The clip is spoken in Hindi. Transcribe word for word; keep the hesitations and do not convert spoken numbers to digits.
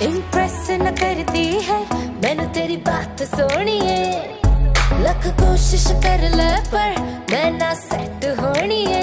इम्प्रेस न करती है मैनू तेरी बात सोनी है। लख कोशिश कर ले पर मैं ना सेट होनी है।